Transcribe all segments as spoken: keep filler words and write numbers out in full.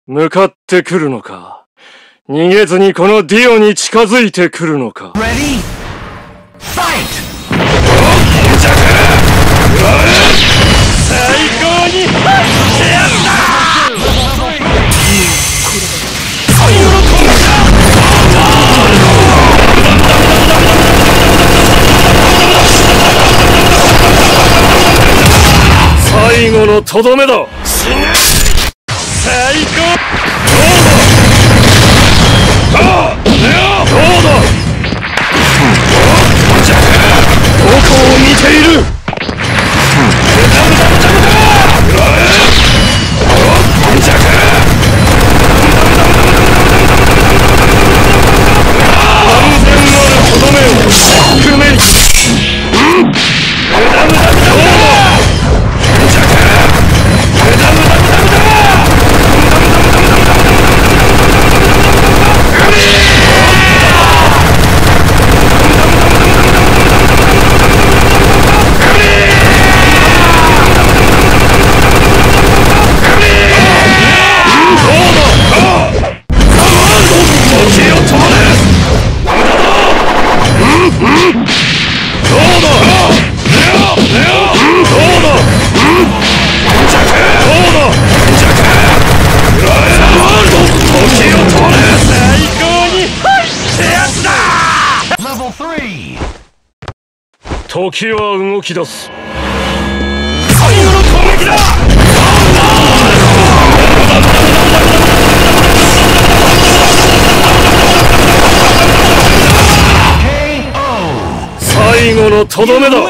向かってくるのか、逃げずにこのディオに近づいてくるのか。 Ready? Fight! 最高に入ってやった。最後のトン最後のとどめだ。死ね。最高。どうだ。ああ、ねえ、どうだ。どこを見ている。時は動き出す。最後の攻撃だ。最後のとどめだ。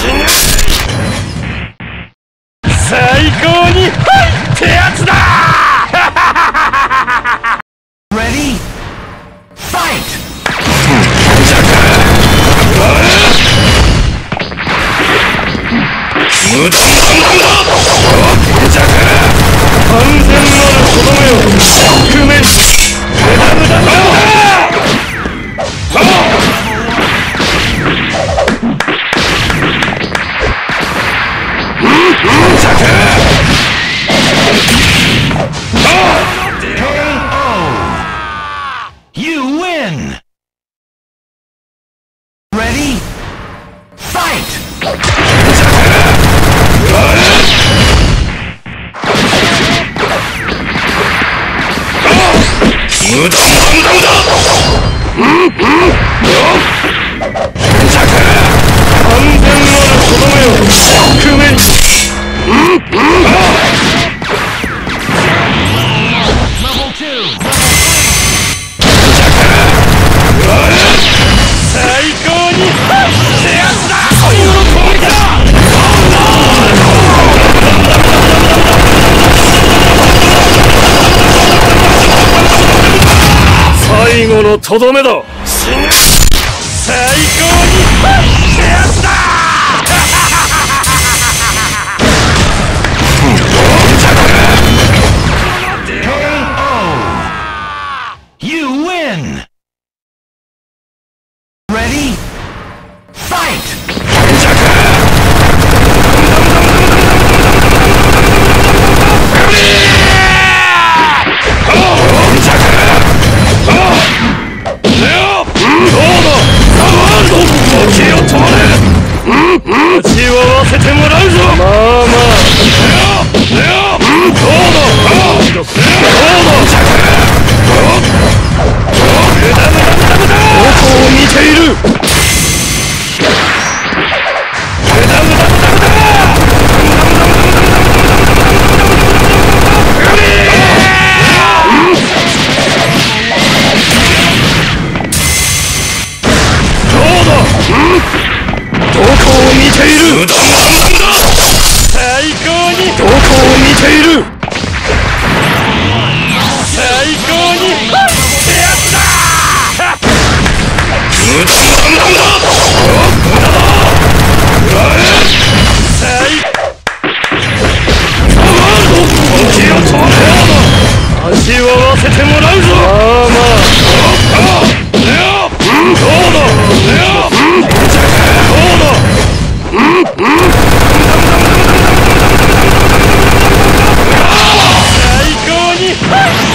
最高に入ってやつだ。 Ready? Fight! 無駄無駄無駄。完全なるとどめを宿命。無駄無駄無駄。 You win! Ready? Fight! 無駄無駄無駄無駄。うんうん。完全なるとどめを宿命。うんうん。最高に入ってやつだ。最後の攻撃だ。最後のとどめだ。死ね。最高に入ってやつだ。You win! Ready? Fight! 味わわせてもらうぞ。まあまあ。どうだ。どうだ。どこを見ている。無駄無駄無駄無駄。どうだ。どこを見ている。無駄無駄無駄。最高に。どこを見ている。最高に入ってやつだ。無駄無駄無駄無駄。無駄だ。最時を止めようだ。味わわせてもらうぞ。まあまあ。どうだ。最高に入って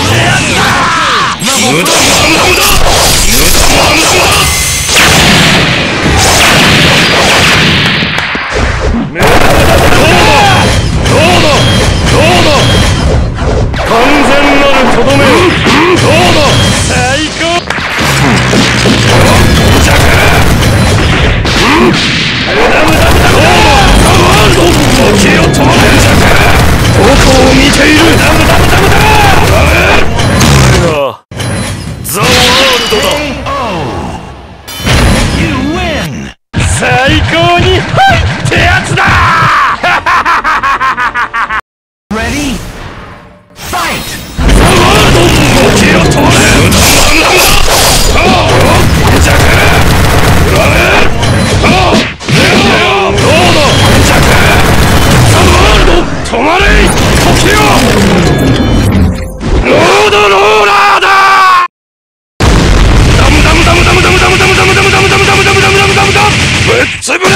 ドローラーだ。ダムダムダムダムダムダムダムダムダムダムダムダムダムダムダムダムダムぶっつぶれよ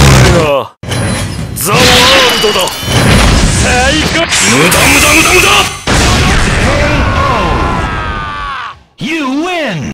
ザ・ワールドだ。最高。無駄無駄無駄無駄。